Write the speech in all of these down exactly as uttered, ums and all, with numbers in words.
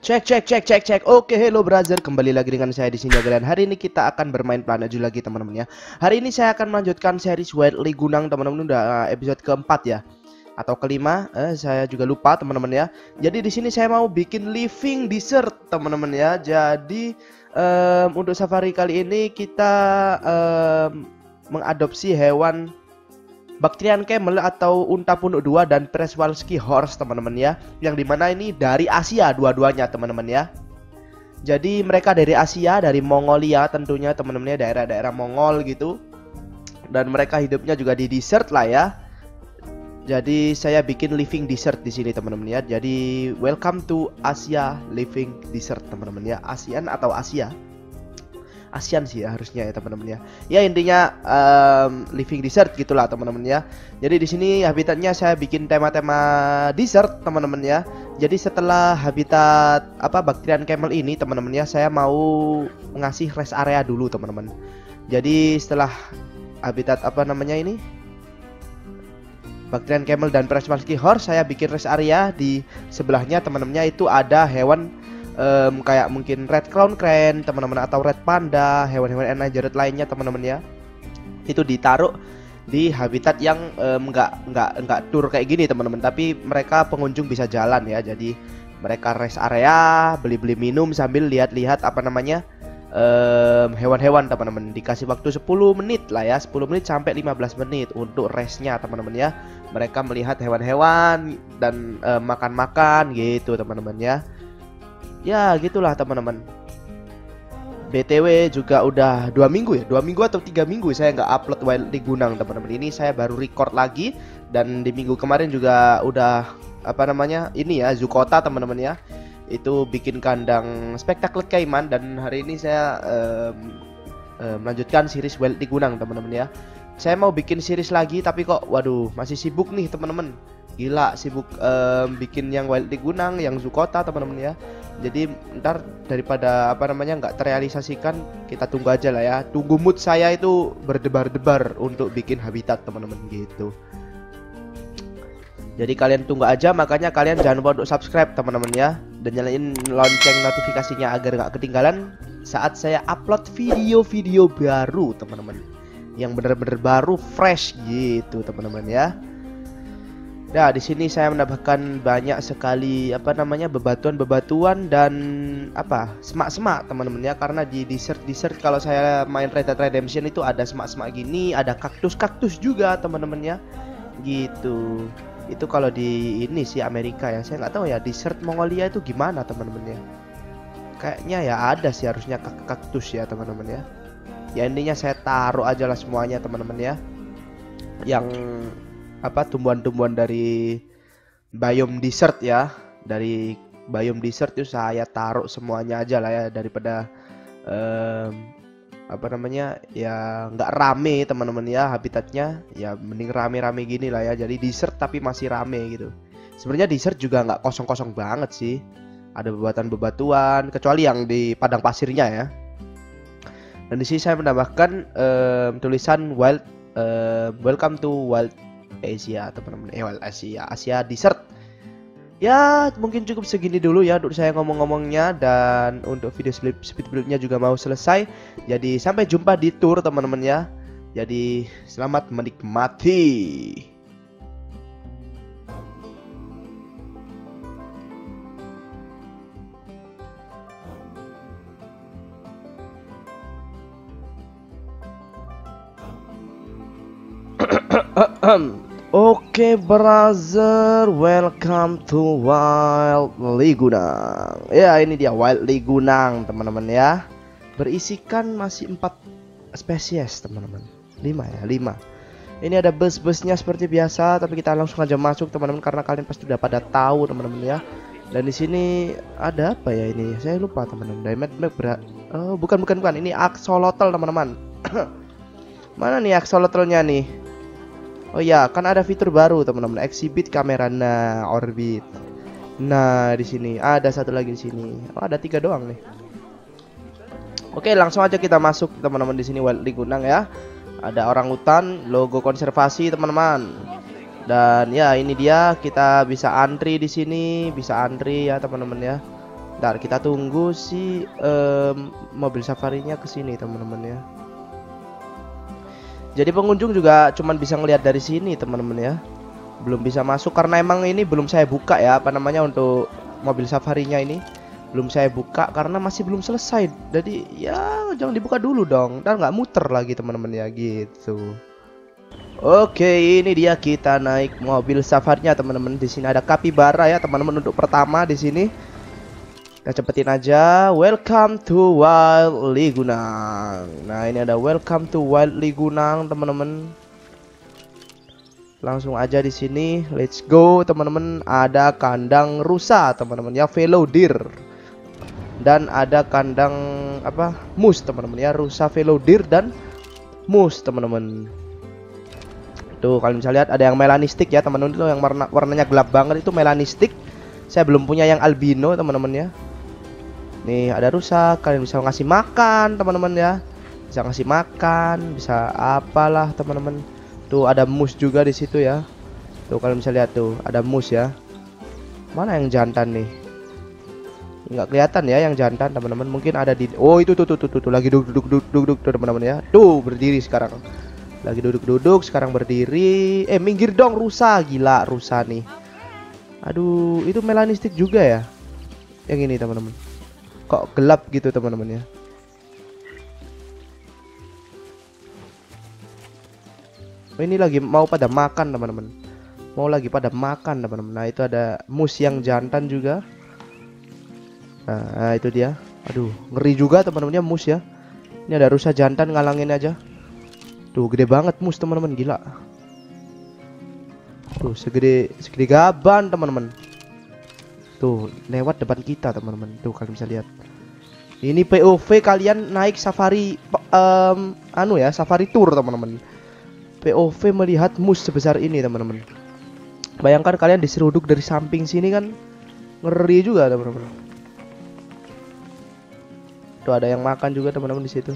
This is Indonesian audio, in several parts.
Cek cek cek cek cek. Oke, hello brother, kembali lagi dengan saya di sini kalian. Hari ini kita akan bermain Planet Zoo lagi teman-teman ya. Hari ini saya akan melanjutkan series Wildly Gunung teman-teman, udah episode keempat ya atau kelima, eh, saya juga lupa teman-teman ya. Jadi di sini saya mau bikin living desert teman-teman ya. Jadi um, untuk safari kali ini kita um, mengadopsi hewan Bactrian Camel atau unta punuk dua dan Przewalski Horse teman-teman ya, yang dimana ini dari Asia dua-duanya teman-teman ya. Jadi mereka dari Asia, dari Mongolia tentunya teman-teman ya, daerah-daerah Mongol gitu. Dan mereka hidupnya juga di desert lah ya. Jadi saya bikin living desert di sini teman-teman ya. Jadi welcome to Asia Living Desert teman-teman ya. ASEAN atau Asia? ASEAN sih ya harusnya ya teman-teman ya. Ya intinya um, living desert gitulah teman-teman ya. Jadi di sini habitatnya saya bikin tema-tema desert teman-teman ya. Jadi setelah habitat apa Bactrian Camel ini teman-teman ya, saya mau ngasih rest area dulu teman-teman. Jadi setelah habitat apa namanya ini Bactrian Camel dan Przewalski Horse, saya bikin rest area di sebelahnya teman-temannya itu ada hewan Um, kayak mungkin red crown crane teman-teman atau red panda, hewan-hewan endangered lainnya teman-teman ya. Itu ditaruh di habitat yang um, nggak nggak nggak tour kayak gini teman-teman, tapi mereka pengunjung bisa jalan ya. Jadi mereka rest area, beli-beli minum sambil lihat-lihat apa namanya um, hewan-hewan teman-teman. Dikasih waktu sepuluh menit lah ya, sepuluh menit sampai lima belas menit untuk restnya teman-teman ya. Mereka melihat hewan-hewan dan makan-makan um, gitu teman-teman ya. Ya gitulah teman-teman. B T W juga udah dua minggu ya, dua minggu atau tiga minggu saya nggak upload Wildly Gunung teman-teman. Ini saya baru record lagi, dan di minggu kemarin juga udah apa namanya ini ya Zukota teman-teman ya. Itu bikin kandang spektakel Cayman, dan hari ini saya um, um, melanjutkan series Wildly Gunung teman-teman ya. Saya mau bikin series lagi tapi kok waduh masih sibuk nih teman-teman. Gila sibuk um, bikin yang Wildly Gunung, yang Zukota teman-teman ya. Jadi ntar daripada apa namanya nggak terrealisasikan, kita tunggu aja lah ya. Tunggu mood saya itu berdebar-debar untuk bikin habitat teman-teman gitu. Jadi kalian tunggu aja, makanya kalian jangan lupa untuk subscribe teman-teman ya, dan nyalain lonceng notifikasinya agar nggak ketinggalan saat saya upload video-video baru teman-teman, yang bener-bener baru fresh gitu teman-teman ya. Nah, di sini saya menambahkan banyak sekali apa namanya bebatuan-bebatuan dan apa semak-semak teman-teman ya, karena di desert-desert kalau saya main Red Dead Redemption itu ada semak-semak gini, ada kaktus-kaktus juga teman-teman ya. Gitu. Itu kalau di ini sih Amerika ya. Saya nggak tahu ya desert Mongolia itu gimana teman-teman ya. Kayaknya ya ada sih harusnya kaktus ya teman-teman ya. Ya intinya saya taruh aja lah semuanya teman-teman ya. Yang apa tumbuhan-tumbuhan dari biome desert ya, dari biome desert itu saya taruh semuanya aja lah ya, daripada um, apa namanya ya nggak rame teman-teman ya habitatnya, ya mending rame-rame gini lah ya. Jadi desert tapi masih rame gitu. Sebenarnya desert juga nggak kosong-kosong banget sih, ada bebatuan-bebatuan kecuali yang di padang pasirnya ya. Dan di sini saya menambahkan um, tulisan wild uh, welcome to wild Asia teman-teman, eh well, Asia Asia Desert. Ya mungkin cukup segini dulu ya untuk saya ngomong-ngomongnya, dan untuk video speed build-nya juga mau selesai. Jadi sampai jumpa di tour teman-teman ya. Jadi selamat menikmati. Oke okay, brother, welcome to Wildly Gunung. Ya ini dia Wildly Gunung teman-teman ya. Berisikan masih empat spesies teman-teman. Lima ya, lima. Ini ada bus-busnya seperti biasa, tapi kita langsung aja masuk teman-teman karena kalian pasti udah pada tahu teman-teman ya. Dan di sini ada apa ya ini? Saya lupa teman-teman. Diamond Map berat. Oh bukan bukan bukan. Ini axolotl teman-teman. Mana nih axolotlnya nih? Oh ya, kan ada fitur baru teman-teman, exhibit kamera. Nah, orbit. Nah, di sini ada satu lagi di sini. Oh, ada tiga doang nih. Oke, langsung aja kita masuk teman-teman. Di sini Wildly Gunung ya. Ada orang hutan, logo konservasi teman-teman. Dan ya ini dia, kita bisa antri di sini, bisa antri ya teman-teman ya. Ntar kita tunggu si um, mobil safarinya kesini teman-teman ya. Jadi pengunjung juga cuman bisa ngelihat dari sini teman-teman ya. Belum bisa masuk karena emang ini belum saya buka ya, apa namanya, untuk mobil safarinya ini belum saya buka karena masih belum selesai. Jadi ya jangan dibuka dulu dong, dan nggak muter lagi teman-teman ya gitu. Oke, ini dia kita naik mobil safarinya teman-teman. Di sini ada kapibara ya teman-teman untuk pertama di sini. Kita cepetin aja. Welcome to Wild Ligunang. Nah, ini ada welcome to Wild Ligunang teman-teman. Langsung aja di sini. Let's go teman-teman. Ada kandang rusa teman-teman ya, fellow deer. Dan ada kandang apa? Moose teman-teman ya, rusa, fellow deer dan moose teman-teman. Tuh kalian bisa lihat ada yang melanistik ya teman-teman, itu yang warna warnanya gelap banget itu melanistik. Saya belum punya yang albino teman-teman ya. Nih ada rusa, kalian bisa ngasih makan teman-teman ya. Bisa ngasih makan, bisa apalah teman-teman. Tuh ada moose juga di situ ya. Tuh kalian bisa lihat tuh ada moose ya. Mana yang jantan nih? Nggak kelihatan ya yang jantan teman-teman. Mungkin ada di, oh itu tuh tuh tuh, tuh, tuh lagi duduk duduk duduk duduk teman-teman ya. Tuh berdiri sekarang. Lagi duduk-duduk, sekarang berdiri. Eh, minggir dong rusa, gila rusa nih. Aduh, itu melanistik juga ya. Yang ini teman-teman. Kok gelap gitu teman-teman ya. Oh, ini lagi mau pada makan teman-teman. Mau lagi pada makan teman-teman. Nah, itu ada moose yang jantan juga. Nah, itu dia. Aduh, ngeri juga teman-teman ya moose ya. Ini ada rusa jantan ngalangin aja. Tuh gede banget moose teman-teman, gila. Tuh segede segede gaban teman-teman. Tuh lewat depan kita teman-teman. Tuh kalian bisa lihat. Ini P O V kalian naik safari um, anu ya, safari tour teman-teman. P O V melihat moose sebesar ini teman-teman. Bayangkan kalian diseruduk dari samping sini kan, ngeri juga teman-teman. Tuh ada yang makan juga teman-teman di situ.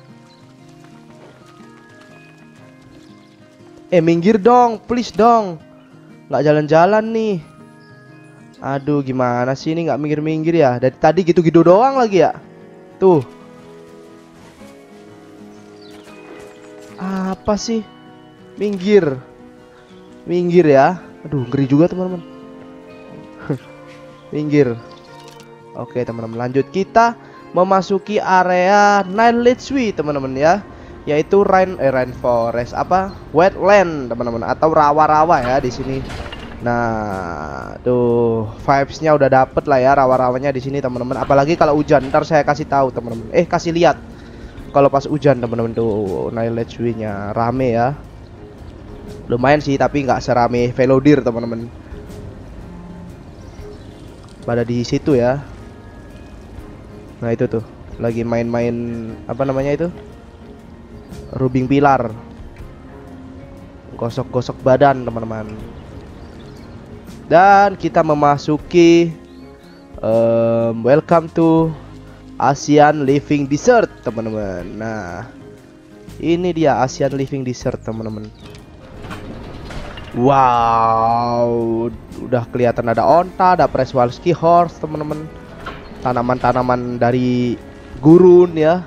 Eh minggir dong, please dong. Nggak jalan-jalan nih. Aduh gimana sih ini nggak minggir-minggir ya. Dari tadi gitu-gitu doang lagi ya. Tuh. Apa sih? Minggir. Minggir ya. Aduh ngeri juga teman-teman. Minggir. Oke teman-teman, lanjut kita memasuki area Niletsui teman-teman ya. Yaitu rain eh, rainforest apa wetland teman-teman, atau rawa-rawa ya di sini. Nah tuh vibesnya udah dapet lah ya rawa-rawanya di sini teman-teman. Apalagi kalau hujan, ntar saya kasih tahu teman-teman. Eh kasih lihat kalau pas hujan teman-teman. Tuh Niletsui-nya rame ya. Lumayan sih tapi nggak serame fellow deer teman-teman. Pada di situ ya. Nah itu tuh lagi main-main apa namanya itu, rubing pilar, gosok-gosok badan teman-teman. Dan kita memasuki um, welcome to Asian Living Desert teman-teman. Nah ini dia Asian Living Desert teman-teman. Wow, udah kelihatan ada onta, ada Przewalski horse teman-teman. Tanaman-tanaman dari gurun ya.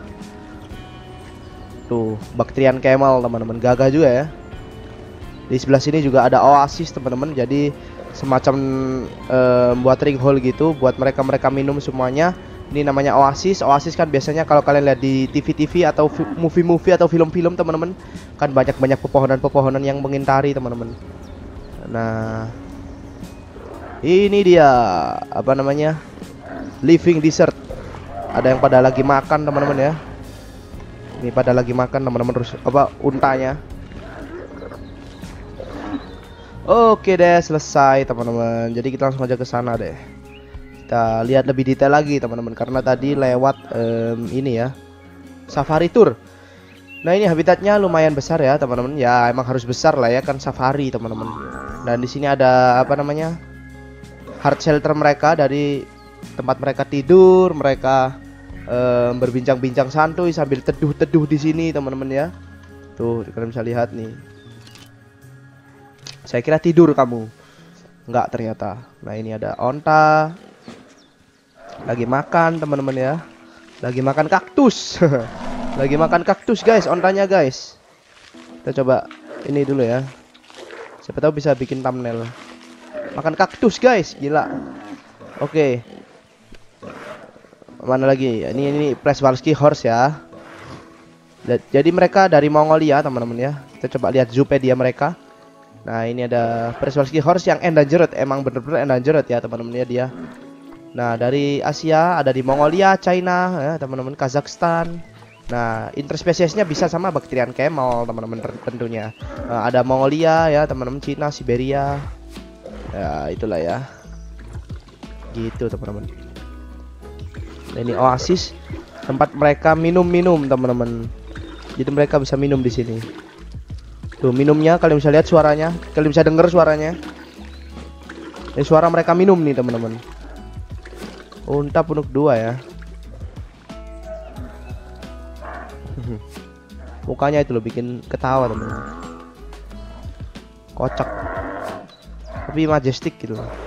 Tuh, Bactrian camel teman-teman, gagah juga ya. Di sebelah sini juga ada oasis teman-teman. Jadi semacam eh, buat ring hole gitu buat mereka-mereka minum semuanya. Ini namanya oasis. Oasis kan biasanya kalau kalian lihat di T V T V atau movie-movie atau film-film teman-teman, kan banyak-banyak pepohonan-pepohonan yang mengintari teman-teman. Nah, ini dia apa namanya? Living Desert. Ada yang pada lagi makan teman-teman ya. Ini pada lagi makan teman-teman, apa untanya. Oke deh, selesai teman-teman. Jadi kita langsung aja ke sana deh. Kita lihat lebih detail lagi teman-teman, karena tadi lewat um, ini ya, safari tour. Nah ini habitatnya lumayan besar ya teman-teman. Ya emang harus besar lah ya, kan safari teman-teman. Dan di sini ada apa namanya, hard shelter mereka, dari tempat mereka tidur, mereka um, berbincang-bincang santuy sambil teduh-teduh di sini teman-teman ya. Tuh kalian bisa lihat nih. Saya kira tidur kamu, enggak ternyata. Nah ini ada onta. Lagi makan teman-teman ya. Lagi makan kaktus. Lagi makan kaktus guys, ontanya guys. Kita coba ini dulu ya. Siapa tahu bisa bikin thumbnail. Makan kaktus guys, gila. Oke. Mana lagi? Ini ini Przewalski horse ya. Jadi mereka dari Mongolia teman-teman ya. Kita coba lihat Zoopedia mereka. Nah ini ada Przewalski horse yang endangered. Emang bener-bener endangered ya teman-teman ya dia. Nah dari Asia ada di Mongolia, China ya teman-teman, Kazakhstan. Nah interspesiesnya bisa sama Bactrian camel teman-teman tentunya. Nah, ada Mongolia ya teman-teman, Cina, Siberia. Ya itulah ya. Gitu teman-teman. Nah, ini oasis tempat mereka minum-minum teman-teman. Jadi mereka bisa minum di sini. Tuh minumnya, kalian bisa lihat suaranya, kalian bisa dengar suaranya. Ini suara mereka minum nih teman-teman. Unta punuk dua ya. Mukanya itu loh bikin ketawa teman-teman. Kocak. Tapi majestic gitu loh.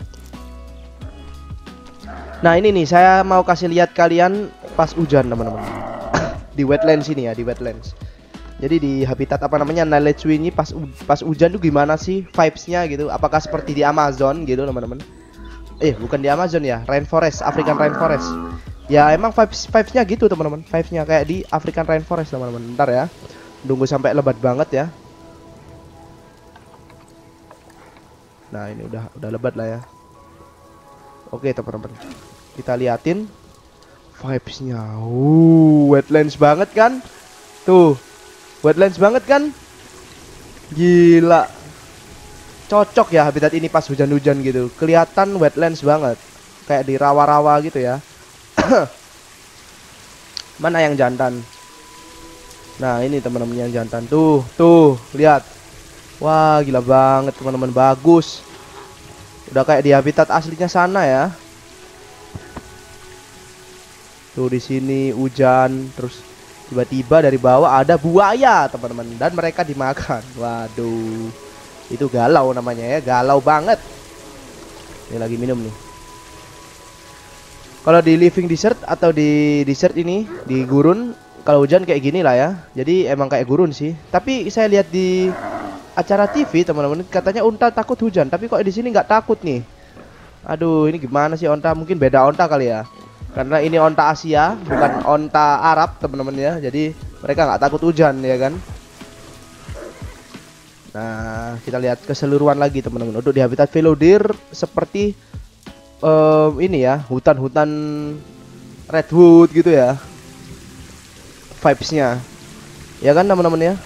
Nah ini nih saya mau kasih lihat kalian pas hujan teman-teman. Di wetlands ini ya, di wetlands. Jadi di habitat apa namanya Nalecui ini pas pas hujan tuh gimana sih vibes-nya gitu? Apakah seperti di Amazon gitu teman-teman? Eh bukan di Amazon ya, rainforest, African rainforest. Ya emang vibes vibes-nya gitu teman-teman. Vibes-nya kayak di African rainforest teman-teman. Bentar ya. Tunggu sampai lebat banget ya. Nah ini udah udah lebat lah ya. Oke teman-teman, kita liatin vibes-nya. Uh, wetlands banget kan? Tuh, wetlands banget kan? Gila. Cocok ya habitat ini pas hujan-hujan gitu. Kelihatan wetlands banget. Kayak di rawa-rawa gitu ya. Mana yang jantan? Nah, ini teman-teman yang jantan. Tuh, tuh, lihat. Wah, gila banget teman-teman, bagus. Udah kayak di habitat aslinya sana ya. Tuh di sini hujan, terus tiba-tiba dari bawah ada buaya teman-teman, dan mereka dimakan. Waduh, itu galau namanya ya, galau banget. Ini lagi minum nih. Kalau di living desert atau di desert ini, di gurun, kalau hujan kayak gini lah ya. Jadi emang kayak gurun sih. Tapi saya lihat di acara T V teman-teman, katanya unta takut hujan, tapi kok di sini nggak takut nih. Aduh, ini gimana sih onta? Mungkin beda onta kali ya. Karena ini onta Asia, bukan onta Arab teman-teman ya. Jadi mereka nggak takut hujan ya kan. Nah, kita lihat keseluruhan lagi teman-teman. Untuk di habitat velodir seperti um, ini ya, hutan-hutan redwood gitu ya. Vibes-nya. Ya kan teman-teman ya.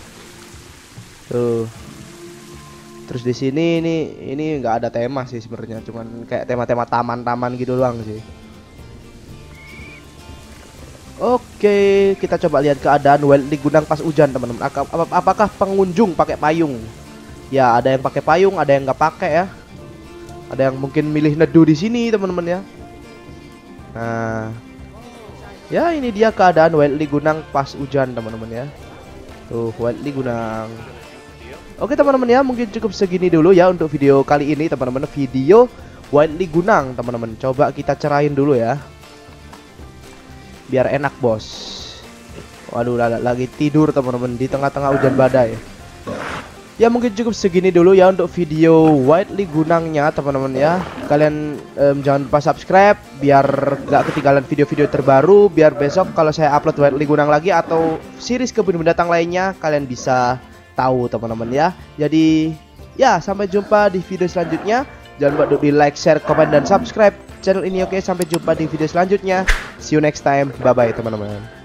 Tuh. Terus di sini ini ini nggak ada tema sih sebenarnya, cuman kayak tema-tema taman-taman gitu doang sih. Oke, kita coba lihat keadaan wildlife Gunang pas hujan teman-teman. Apakah pengunjung pakai payung? Ya, ada yang pakai payung, ada yang nggak pakai ya. Ada yang mungkin milih neduh di sini teman-teman ya. Nah, ya ini dia keadaan wildlife Gunang pas hujan teman-teman ya. Tuh wildlife Gunang. Oke teman-teman ya, mungkin cukup segini dulu ya untuk video kali ini teman-teman. Video wildlife Gunang teman-teman. Coba kita cerain dulu ya, biar enak bos. Waduh, lagi tidur teman-teman di tengah-tengah hujan badai. Ya mungkin cukup segini dulu ya untuk video wildlife Gunangnya teman-teman ya. Kalian um, jangan lupa subscribe biar gak ketinggalan video-video terbaru. Biar besok kalau saya upload wildlife Gunang lagi atau series kebun binatang lainnya, kalian bisa tahu teman-teman ya. Jadi ya sampai jumpa di video selanjutnya. Jangan lupa untuk di like, share, komen, dan subscribe channel ini. Oke, sampai jumpa di video selanjutnya. See you next time. Bye bye teman-teman.